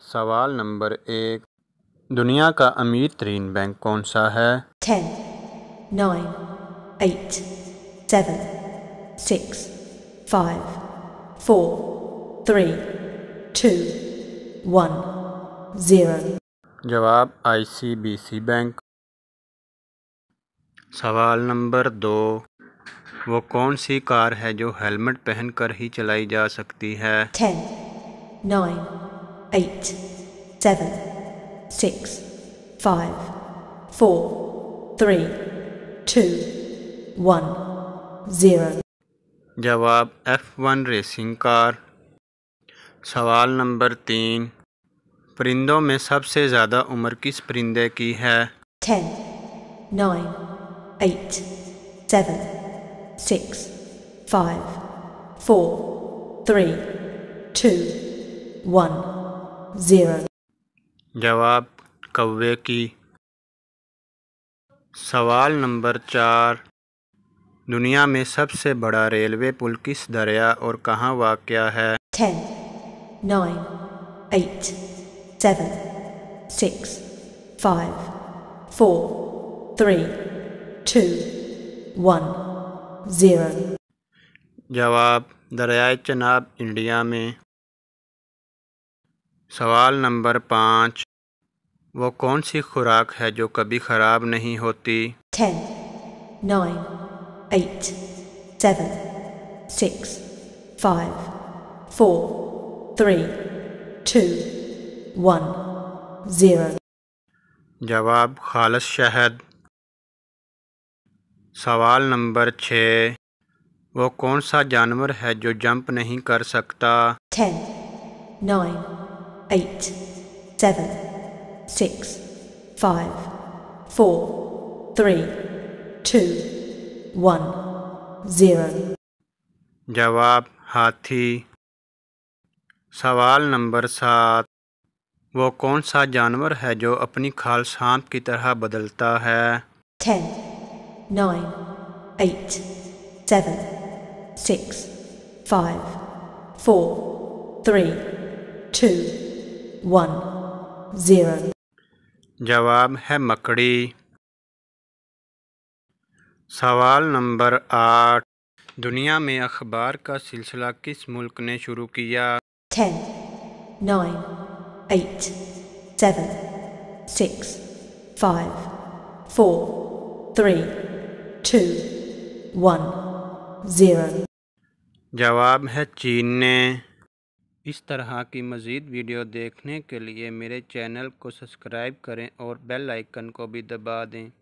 سوال نمبر 1، دنیا کا امیر ترین بینک کون سا ہے؟ 10, 9, 8, 7, 6, 5, 4, 3, 2, 1, 0۔ جواب ICBC بینک۔ سوال نمبر 2، وہ کون سی کار ہے جو ہیلمٹ پہن کر ہی چلائی جا سکتی ہے؟ 10, 9, 8, 7, 6, 5, 4, 3, 2, 1, 0۔ جواب F1 ریسنگ کار۔ سوال نمبر 3، پرندوں میں سب سے زیادہ عمر کس پرندے کی ہے؟ 10, 9, 8, 7, 6, 5, 4, 3, 2, 1, 0۔ جواب کوے کی۔ سوال نمبر 4، دنیا میں سب سے بڑا ریلوے پل کس دریا اور کہاں واقع ہے؟ 10, 9, 8, 7, 6, 5, 4, 3, 2, 1, 0۔ جواب دریائے چناب انڈیا میں۔ سوال نمبر 5، وہ کون سی خوراک ہے جو کبھی خراب نہیں ہوتی؟ 10, 9, 8, 7, 6, 5, 4, 3, 2, 1, 0۔ جواب خالص شہد۔ سوال نمبر 6، وہ کون سا جانور ہے جو جمپ نہیں کر سکتا؟ 10, 9, 8, 7, 6, 5, 4, 3, 2, 1, 0۔ جواب ہاتھی۔ سوال نمبر 7، وہ کون سا جانور ہے جو اپنی کھال سانپ کی طرح بدلتا ہے؟ 10, 9, 8, 7, 6, 5, 4, 3, 2, 1, 0۔ جواب ہے مکڑی۔ سوال نمبر 8، دنیا میں اخبار کا سلسلہ کس ملک نے شروع کیا؟ 10, 9, 8, 7, 6, 5, 4, 3, 2, 1, 0۔ جواب ہے چین نے۔ اس طرح کی مزید ویڈیو دیکھنے کے لیے میرے چینل کو سبسکرائب کریں اور بیل آئیکن کو بھی دبا دیں۔